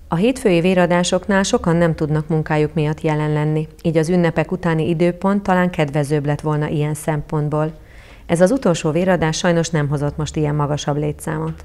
A hétfői véradásoknál sokan nem tudnak munkájuk miatt jelen lenni, így az ünnepek utáni időpont talán kedvezőbb lett volna ilyen szempontból. Ez az utolsó véradás sajnos nem hozott most ilyen magasabb létszámot.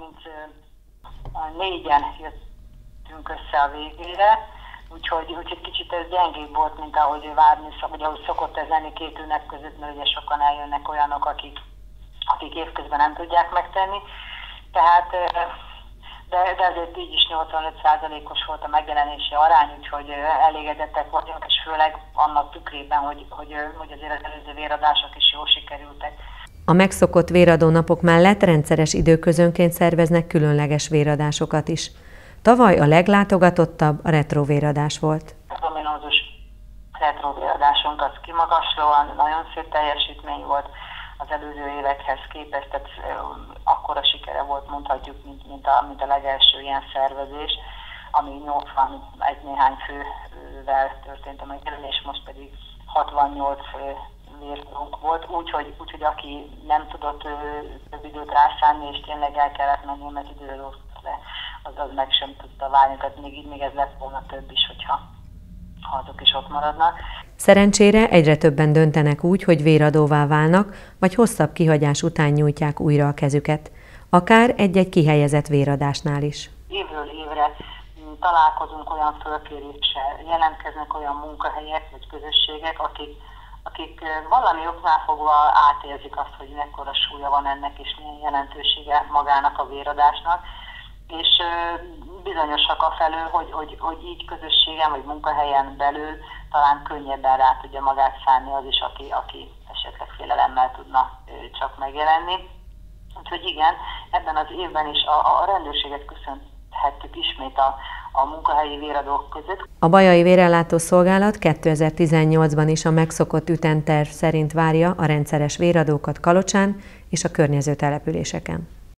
34-en jöttünk össze a végére, úgyhogy kicsit ez gyengébb volt, mint ahogy várni vagy ahogy szokott ez lenni két ünnep között, mert ugye sokan eljönnek olyanok, akik évközben nem tudják megtenni. Tehát de azért így is 85%-os volt a megjelenési arány, úgyhogy elégedettek vagyunk, és főleg annak tükrében, hogy azért az előző véradások is jól sikerültek. A megszokott véradó napok mellett rendszeres időközönként szerveznek különleges véradásokat is. Tavaly a leglátogatottabb a retro véradás volt. A dominózus retro véradásunk az kimagaslóan, nagyon szép teljesítmény volt az előző évekhez képest, tehát akkora sikere volt, mondhatjuk, mint a legelső ilyen szervezés, ami 81 néhány fővel történt a megjelenés, most pedig 68 véradónk volt, úgyhogy aki nem tudott több időt rászánni, és tényleg el kellett menni, mert időre rossz le, az meg sem tudta várni, tehát még ez lett volna több is, hogyha azok is ott maradnak. Szerencsére egyre többen döntenek úgy, hogy véradóvá válnak, vagy hosszabb kihagyás után nyújtják újra a kezüket. Akár egy-egy kihelyezett véradásnál is. Évről évre találkozunk olyan fölkéréssel, jelentkeznek olyan munkahelyek vagy közösségek, akik valami oknál fogva átérzik azt, hogy mekkora súlya van ennek, és milyen jelentősége magának a véradásnak. És bizonyosak afelől, hogy így közösségen vagy munkahelyen belül talán könnyebben rá tudja magát szánni az is, aki esetleg félelemmel tudna csak megjelenni. Úgyhogy igen, ebben az évben is a rendőrséget köszönhettük ismét a munkahelyi véradók között. A Bajai Vérellátó Szolgálat 2018-ban is a megszokott ütemterv szerint várja a rendszeres véradókat Kalocsán és a környező településeken.